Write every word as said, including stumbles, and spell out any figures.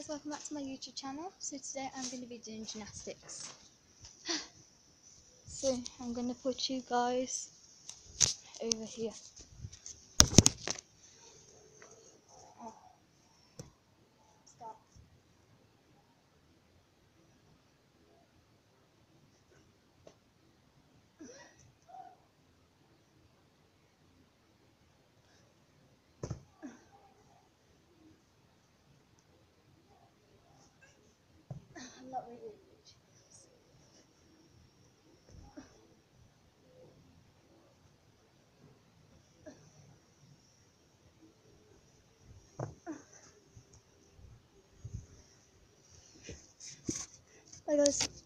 guys, welcome back to my YouTube channel. So today I'm going to be doing gymnastics. So I'm going to put you guys over here. Oh. Stop. I'm not really rich. Bye guys.